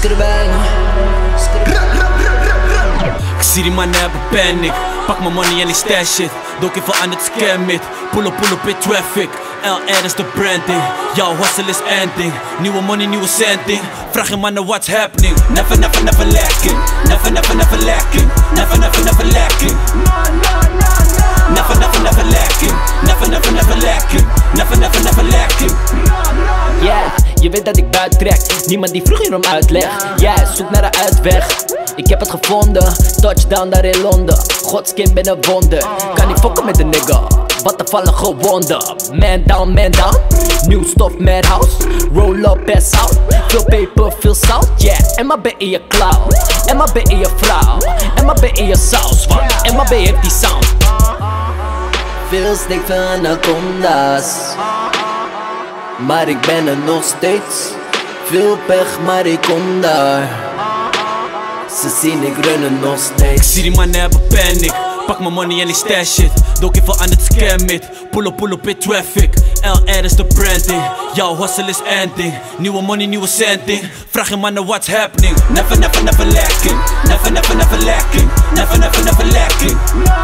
Ik zie die mannen hebben panic. Pak mijn money en die stash shit. Don't give a aan het scam it. Pull up in traffic. LR is de branding. Jouw hustle is ending. Nieuwe money, nieuwe centing. Vraag je mannen what's happening. Never lacking. Never lacking. Never lacking. Never lacking. Never lacking. Never lacking. Yeah, je weet dat ik buiten trek. Niemand die vroeg hier om uitleg. Jij zoekt naar een uitweg. Ik heb het gevonden. Touchdown daar in Londen. Godskind ben een wonder. Kan niet fokken met de nigga. Wat er vallen gewonden. Man down. Nieuw stof, madhouse. Roll up, pass out. Veel paper, veel zout. Yeah, MAB in je cloud. MAB in je vrouw. MAB in je saus. Want MAB heeft die sound. Veel steek van anaconda's, maar ik ben er nog steeds. Veel pech, maar ik kom daar. Ze zien ik runnen nog steeds. Ik zie die mannen hebben panic. Pak mijn money en die stash shit. Don't give a aan het scam it. Pull up in traffic. LR is de branding. Jouw hustle is ending. Nieuwe money, nieuwe centing. Vraag je mannen what's happening. Never lacking. Never lacking. Never lacking.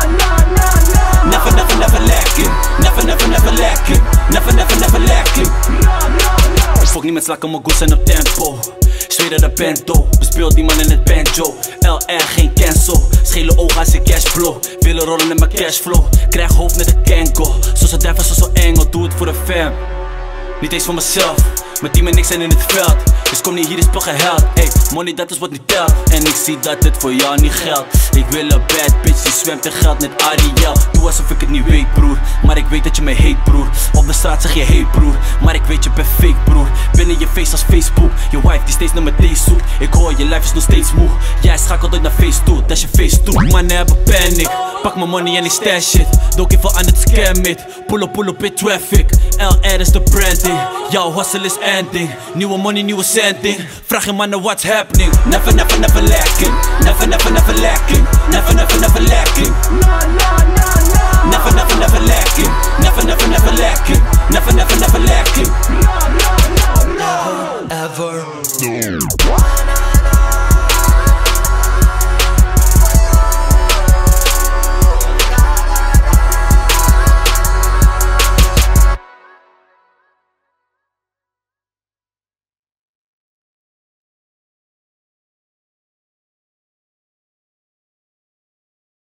Never lacking. Never lacking. Never lacking. Fok niet met slakken, mijn goals zijn op tempo. Zweden de bento, bespeelt die man in het banjo. LR geen cancel, schele ogen als ik cashflow. Willen rollen in mijn cashflow, krijg hoofd met een kenko. Zoals een duivel, zoals een engel, doe het voor de fam. Niet eens voor mezelf, mijn team en ik zijn in het veld. Dus kom niet hier, is spel geheld. Ey, money dat is wat niet telt. En ik zie dat het voor jou niet geldt. Ik wil een bad bitch die zwemt in geld net Ariel. Doe alsof ik het niet weet broer, maar ik weet dat je me heet broer. Op de straat zeg je hey broer, maar ik weet je bent fake broer. Binnen je face als Facebook, je wife die steeds naar mijn thee zoekt. Ik hoor je life is nog steeds moe. Jij schakelt ooit naar face toe, dat is je face toe. Mannen hebben panic, pak mijn money en die stash shit. Don't give a aan het scam it. Pull up in traffic. LR is de branding. Jouw hustle is ending. Nieuwe money, nieuwe centing. Vraag je mannen what's happening. Never lacking. Never lacking. Never lacking. Never lacking. Never lacking. Never lacking. Ever.